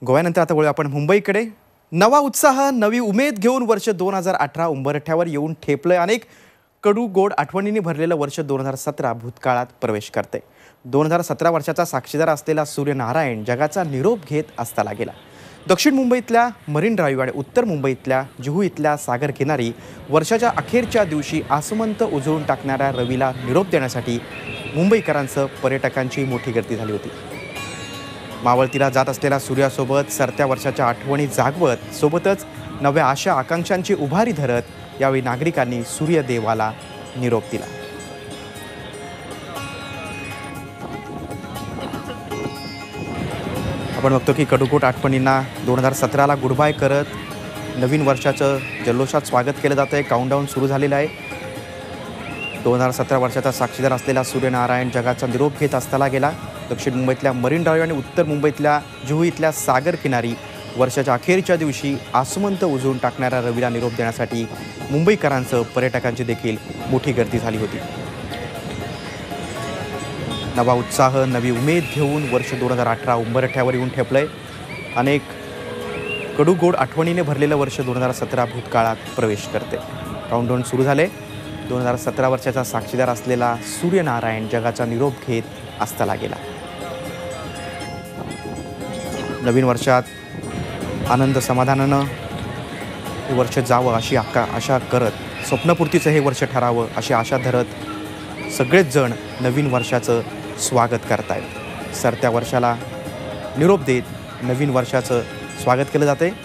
गोव्यानंतर आता वळूया आपण मुंबईकडे। नवा उत्साह नवी उमेद घेऊन वर्ष 2018 उंबरठ्यावर येऊन ठेपलंय। अनेक कडू गोड आठवणींनी भरलेलं वर्ष 2017 भूतकाळात प्रवेश करते। 2017 वर्षाचा साक्षीदार असलेला सूर्यनारायण जगाचा निरोप घेत असताना गेला। दक्षिण मुंबईतल्या मरीन ड्राईव्ह आणि उत्तर मुंबईतल्या जुहू इथल्या सागर किनारी वर्षाच्या अखेरच्या दिवशी आसमंत उजळून टाकणाऱ्या रवीला निरोप देण्यासाठी मुंबईकरांसह पर्यटकांची मोठी गर्दी झाली होती। मावळतीला जात असलेल्या सूर्यासोबत सरत्या वर्षाच्या आठवणी जागवत सोबतच नव्या आशा आकांक्षांची उभारी धरत यावेळी नागरिकांनी सूर्यदेवाला निरोप दिला। आपण बघतो की कडूकोट आठवणींना 2017ला गुड बाय करत नवीन वर्षाचं जल्लोषात स्वागत केलं जातंय। काउंटडाऊन सुरू झालेलं आहे। 2017 वर्षाचा साक्षीदार असलेला सूर्यनारायण जगाचा निरोप घेत असताना गेला। दक्षिण मुंबईतल्या मरीन ड्राईव्ह आणि उत्तर मुंबईतल्या जुहू इथल्या सागर किनारी वर्षाच्या अखेरच्या दिवशी आसमंत उजळून टाकणाऱ्या रवीला निरोप देण्यासाठी मुंबईकरांसह पर्यटकांची देखील मोठी गर्दी झाली होती। नवा उत्साह नवी उमेद घेऊन वर्ष 2018 उंबरठ्यावर येऊन ठेपलंय। अनेक कडू गोड आठवणीने भरलेलं वर्ष 2017 भूतकाळात प्रवेश करते। काउंटडाऊन सुरू झाले। 2017 वर्षाचा साक्षीदार असलेला सूर्यनारायण जगाचा निरोप घेत असताना गेला। नवीन वर्षात आनंद समाधानानं हे वर्ष जावं अशी आशा करत स्वप्नपूर्तीचं हे वर्ष ठरावं अशी आशा धरत सगळेच जण नवीन वर्षाचं स्वागत करतायत। सरत्या वर्षाला निरोप देत नवीन वर्षाचं स्वागत केलं जाते।